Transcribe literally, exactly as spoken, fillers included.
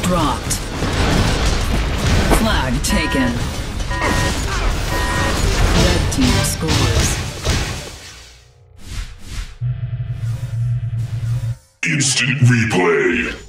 dropped. Flag taken. Red team scores. Instant replay.